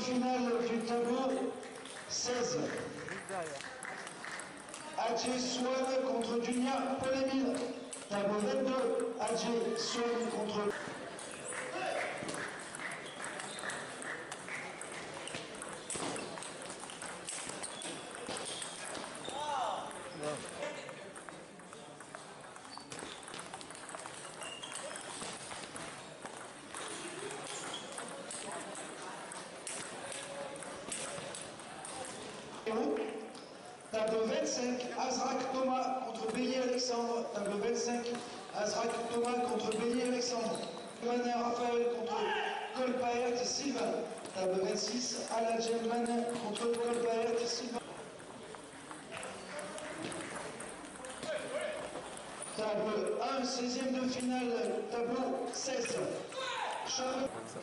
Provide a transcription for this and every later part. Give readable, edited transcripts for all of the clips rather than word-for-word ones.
finale du tableau 16. Adjé Swan contre Dunia Paul-Émile. Tableau 22. Adjé Swan contre... Tableau 25, Azrak Thomas contre Bélier Alexandre. Tableau 25, Azrak Thomas contre Bélier Alexandre. Manin Raphaël contre Colpaert Sylvain. Tableau 26, Aladjem Manin contre Colpaert Sylvain. Tableau 1, 16e de finale, tableau 16. Charles.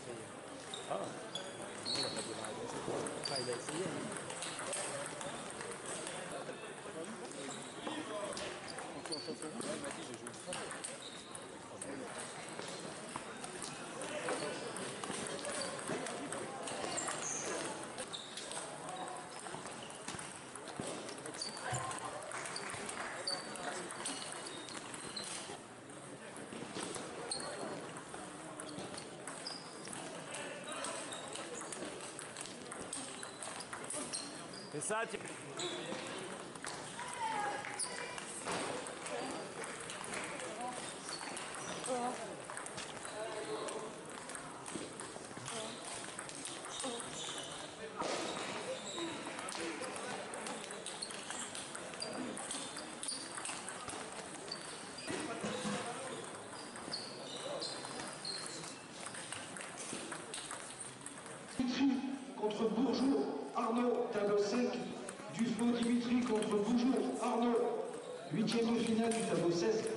C'est ça, tu... Contre Bourgeois, Arnaud, tableau 5. Duflo Dimitri contre Bourgeois, Arnaud. 8e de finale du tableau 16.